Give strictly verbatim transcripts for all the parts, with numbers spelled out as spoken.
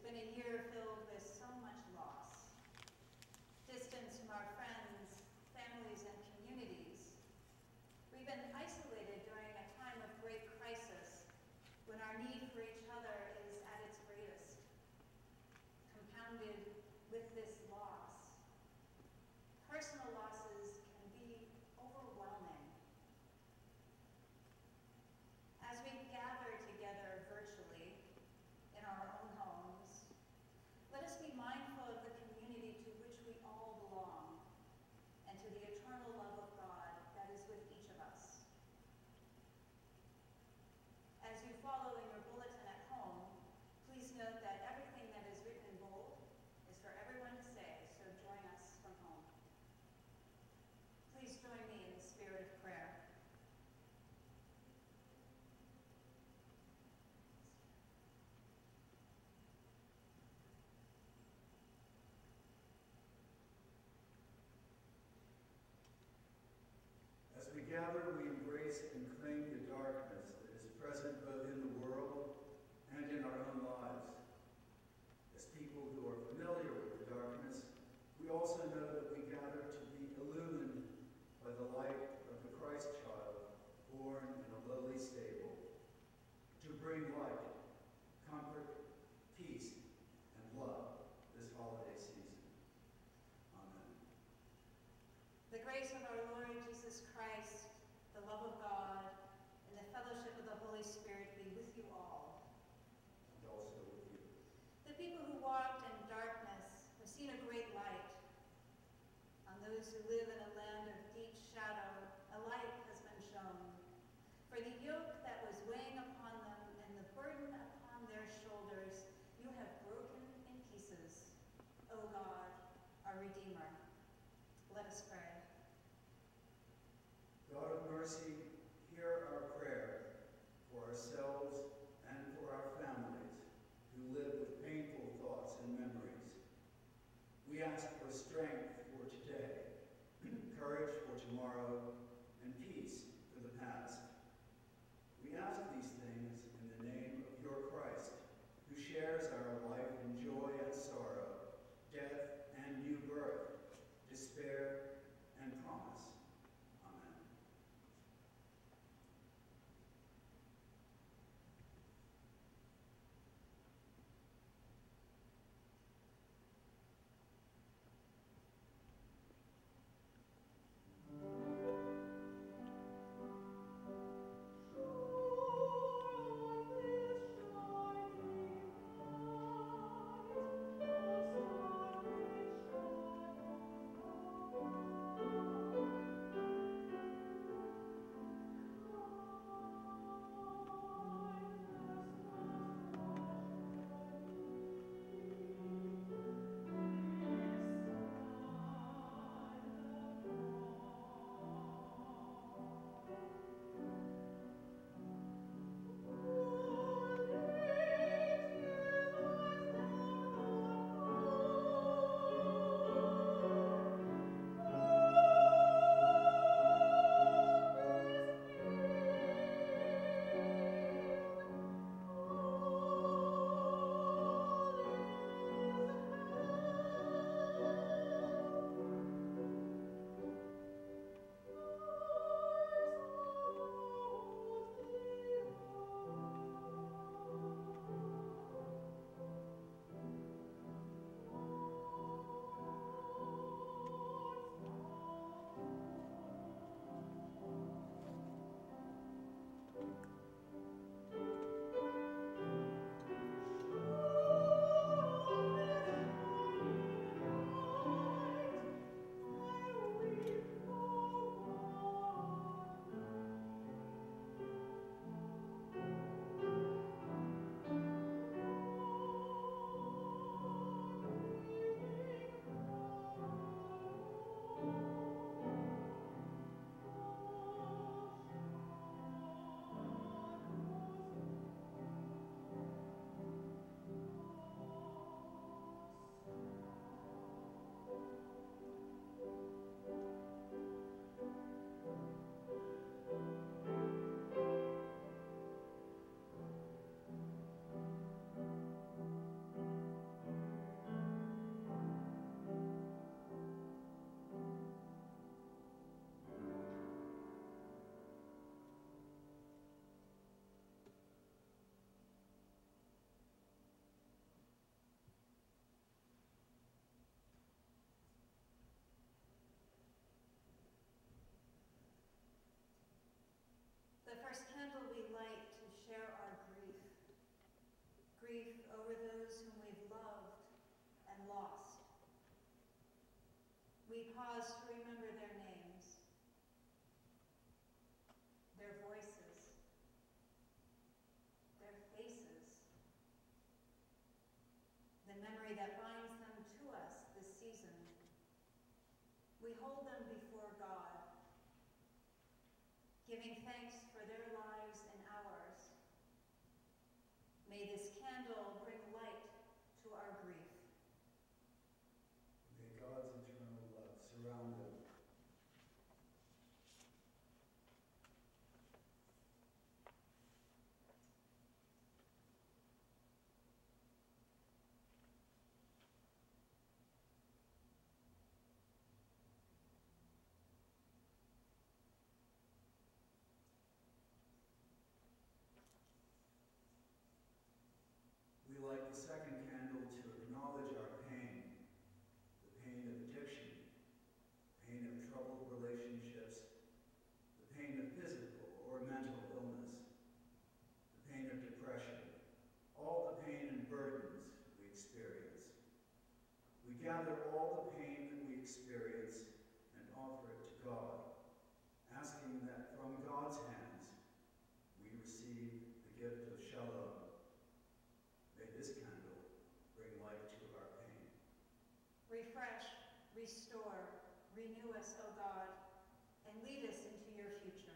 been a year filled with so much loss. Distance from our friends, families, and communities. We've been isolated during a time of great crisis when our need for each other is at its greatest. Compounded with this loss, personal losses can be overwhelming. As we gather together virtually in our own homes, let us be mindful of the community to which we all belong and to the eternal love of God that is with each of us. As you follow in your bulletin at home, please note that everything that is written in bold is for everyone to say, so join us from home. Please join me in the spirit of prayer. As we gather, we embrace and claim the darkness that is present both in the world and in our own lives. As people who are familiar with the darkness, we also know that we gather to be illumined by the light of the Christ child born in a lowly stable, to bring light, comfort, peace, and love this holiday season. Amen. The grace of our Lord Jesus Christ, the love of God, and the fellowship of the Holy Spirit be with you all. And also with you. The people who walked in darkness have seen a great light. On those who live in a land of deep shadow, a light has been shown. For the yoke that was weighing upon them and the burden upon their shoulders, you have broken in pieces, O God, our Redeemer. Let us pray. God of mercy, hear our prayer for ourselves and for our families who live with painful thoughts and memories. We ask for strength for today, courage for tomorrow, and peace for the past. We ask these things in the name of your Christ, who shares our life in joy and sorrow, death and new birth, despair and promise. Amen. grief over those whom we've loved and lost. We pause to remember their names, their voices, their faces, the memory that binds them to us this season. We hold them before God, giving thanks for their lives and ours. May this candle bring light to our grief. May God's eternal love surround them. We light the second candle to acknowledge our pain, the pain of addiction, pain of troubled relationships, the pain of physical or mental illness, the pain of depression, all the pain and burdens we experience. We gather all the pain that we experience and offer it to God, asking that from God's hands we receive the gift of shalom. May this candle bring light to our pain. Refresh, restore, renew us, O God, and lead us into your future.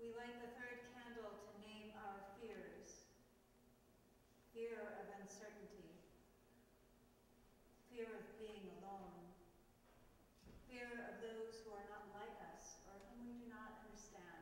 We light the third candle to name our fears. Fear of uncertainty. Fear of being alone. Fear of those who are not like us or whom we do not understand.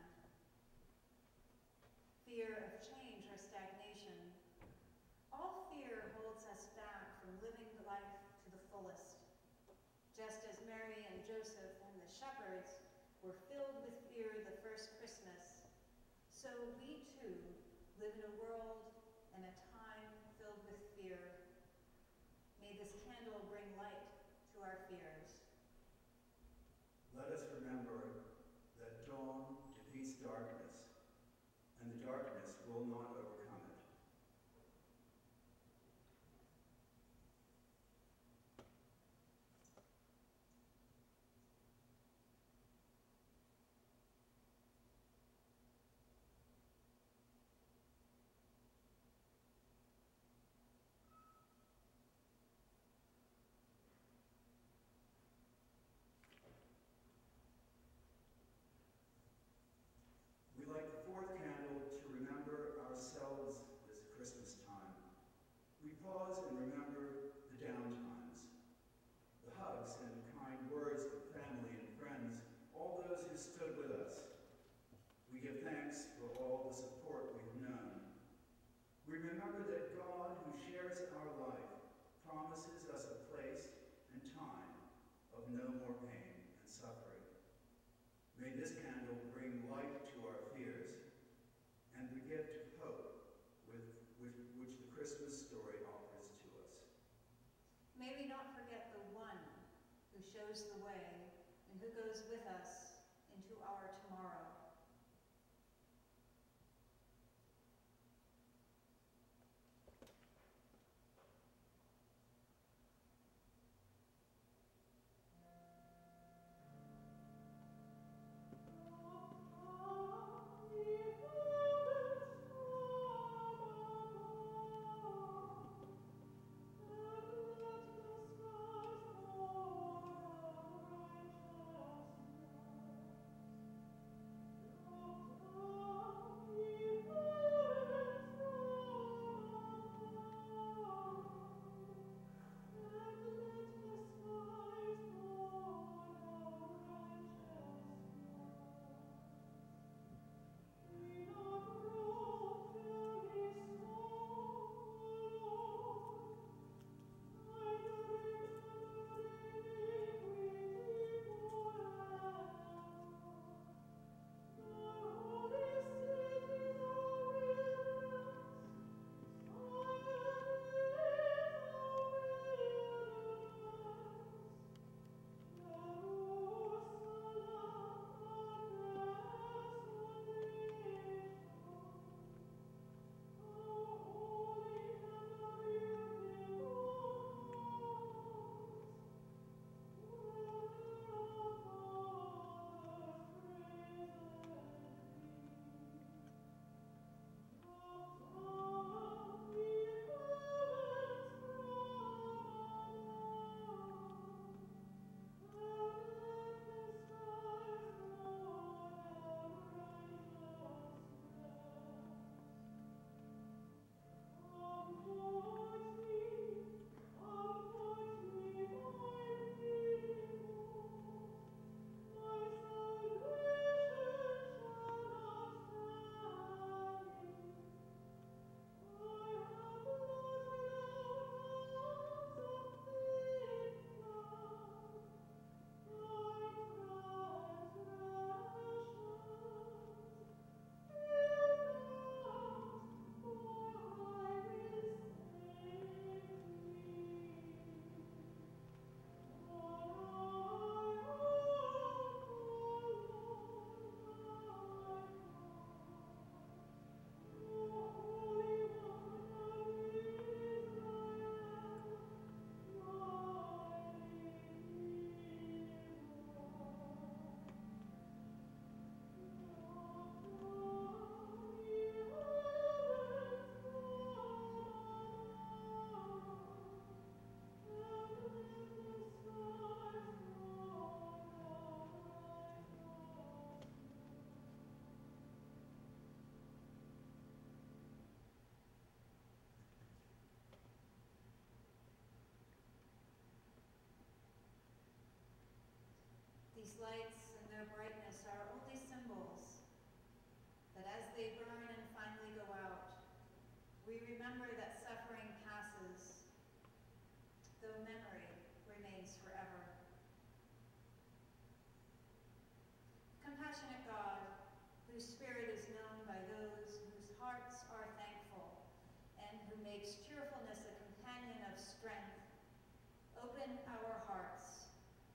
Fear of change or stagnation. All fear holds us back from living life to the fullest. Just as Mary and Joseph and the shepherds were filled with fear the first Christmas, so we too live in a world and a time filled with fear. May this candle bring light to our fears. Let us remember that dawn defeats darkness, and the darkness will not overcome it. We light the fourth candle to remember ourselves this Christmas time. We pause and remember the downtimes, the hugs and kind words of family and friends, all those who stood with us. We give thanks for all the support we've known. We remember that God, who shares our life, promises us a place and time of no more pain and suffering. May this candle bring light to our fears and the gift of hope with, with which the Christmas story offers to us. May we not forget the one who shows the way and who goes with us into our tomorrow. These lights and their brightness are only symbols, that as they burn and finally go out, we remember that suffering passes, though memory remains forever. Compassionate God, whose spirit is known by those whose hearts are thankful, and who makes cheerfulness a companion of strength, open our hearts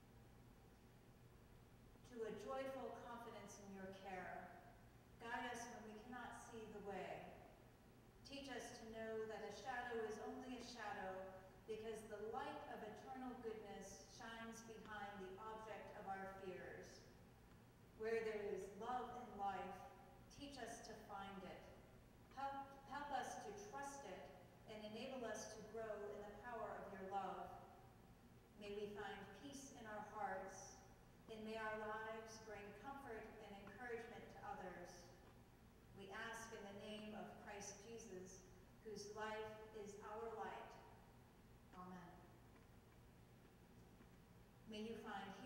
to a joyful confidence in your care. Guide us when we cannot see the way. Teach us to know that a shadow is only a shadow because the light of eternal goodness shines behind the object of our fears. Where there is love and life, teach us to find it. Help, help us to trust it and enable us to grow in the power of your love. May we find peace in our hearts, and may our lives bring comfort and encouragement to others. We ask in the name of Christ Jesus, whose life is our light. Amen. May you find